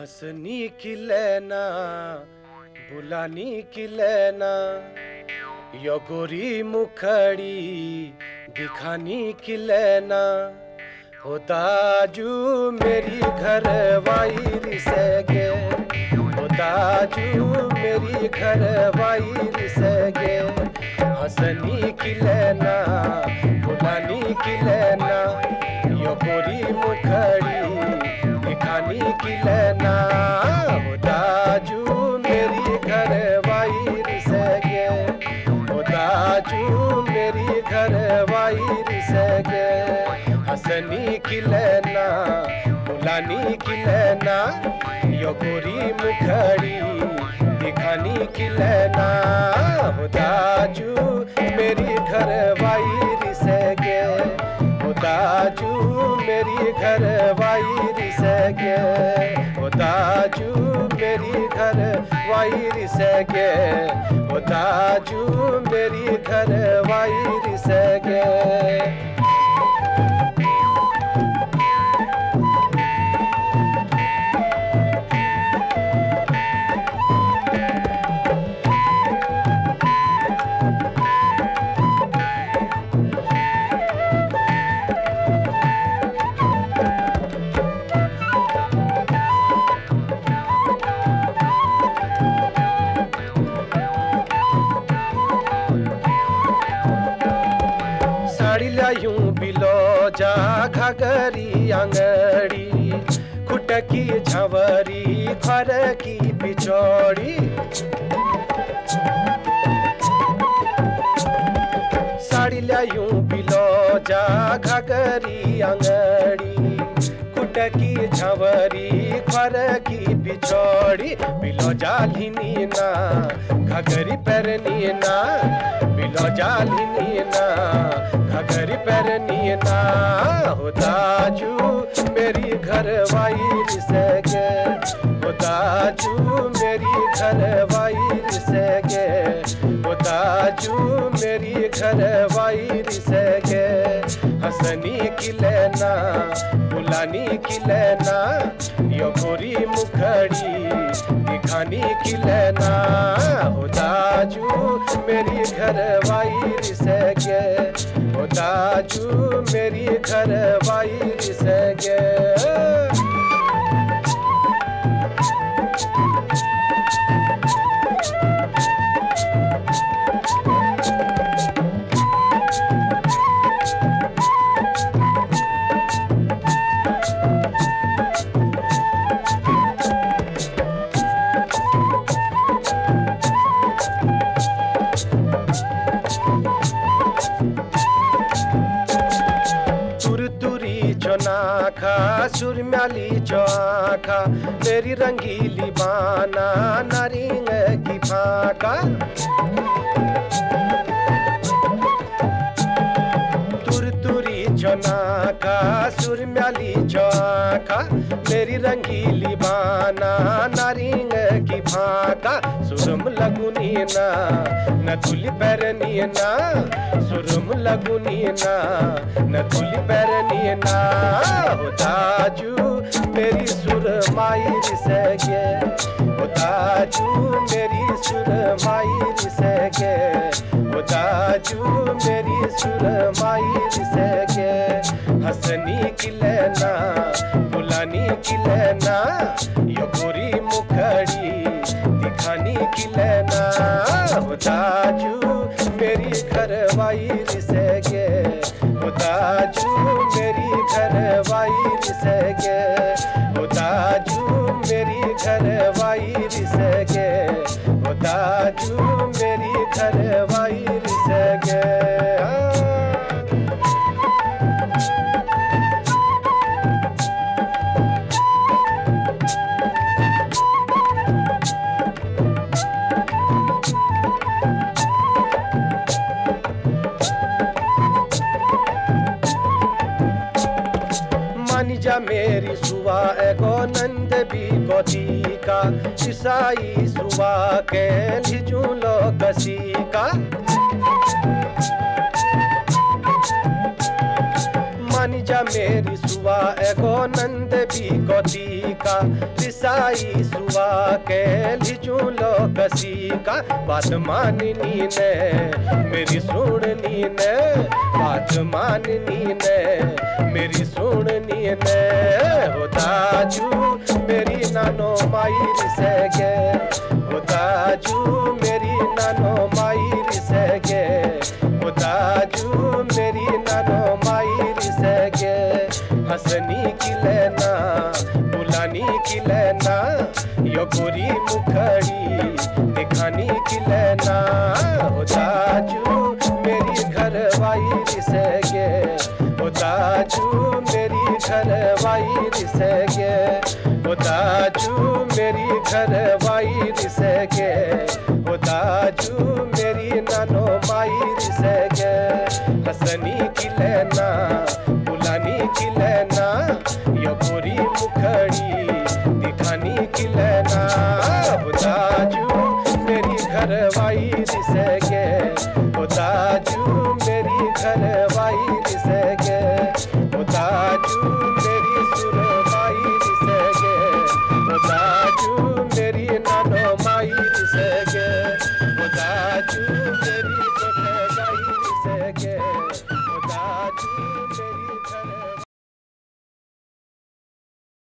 हंसनी की लेना बुलानी की लेना यो गोरी मुखड़ी दिखानी की लेना हो ताजू मेरी घर वाइर से गे हो ताजू मेरी घर वाइर से गे हंसनी की लेना बुलानी की लेना यो गोरी मुखड़ी दिखानी की लेना हो ताजू मेरी घर वाइर से गे हो ताजू मेरी घर वाइर से गे हंसनी की लेना बुलानी की लेना यो गोरी मुखड़ी दिखानी की लेना हो ताजू मेरी घर वाइर से गे हो ताजू मेरी घर वाइर से गे हो ताजू मेरी घर वाइर से गे हो ताजू मेरी घर वाइर से गे यूं बिलो जा घगरी आंगड़ी खुटकी झवरी खर की बिछोड़ी साड़ी लिया यूं बिलो जा घगरी आंगड़ी खुटकी झवरी खर की बिछोड़ी बिलो जालिनी ना घगरी परनी ना बिलो जालिनी ना घगरी परनी ना हो ताजू मेरी घर वाइर से गे हो ताजू मेरी घर वाइर से गे हो ताजू मेरी घर वाइर से गे हंसनी की लेना बुलानी की लेना यो गोरी मुखड़ी दिखानी की लेना हो ताजू मेरी घर वाइर से गे हो ताजू मेरी घर वाइर से गे सुरम्याली चौखा मेरी रंगीली बाना नारिंग की फाका तुरतुरी चौनाका सुरम्याली चौखा मेरी रंगीली बाना नारिंग की फाका सुरम लगुनी ना न तुली पैरनी ना सुरम लगुनी ना न तुली पैरनी ना हो ताजू मेरी सुर माइर से गे हो ताजू मेरी सुर माइर से गे हो ताजू मेरी सुर माइर से गे हंसनी की लेना बुलानी की लेना यो गोरी मुखड़ी दिखानी की लेना हो ताजू मेरी घर वाइर से गे हो ताजू मेरी घर वाइर से गे हो ताजू मेरी घर वाइर से गे हो ताजू मेरी घर वाइर से गे जा मेरी सुवा एगो नंद भी गोदी का ईसाई सुवा के लिजुलो कसी का मानी जा मेरी सुवा एगो नंद भी कोती का ईसाई सुवा के लिजू लो कसी का बात माननी ने मेरी सुननी ने बात माननी ने मेरी सुननी ने हो दाजू मेरी नानो माई से गे हो दाजू मेरी नानो माई से गे हो दाजू मेरी नानो माई से गे हंसनी की लेना बुलानी की लेना यो गोरी मुखड़ी दिखानी की लेना हो दाजू मेरी घर वाई से गे हो दाजू मेरी घर वाई से गे हो दाजू मेरी घर वाई से गे हो दाजू मेरी नानो माई से गे हंसनी की लेना बुलानी की लेना यो गोरी मुखड़ी दिखानी की लेना हो दाजू मेरी घर वाई से गे हो दाजू मेरी घर वाई से गे हो दाजू मेरी सुर वाई से गे हो दाजू मेरी नानो माई से गे हो दाजू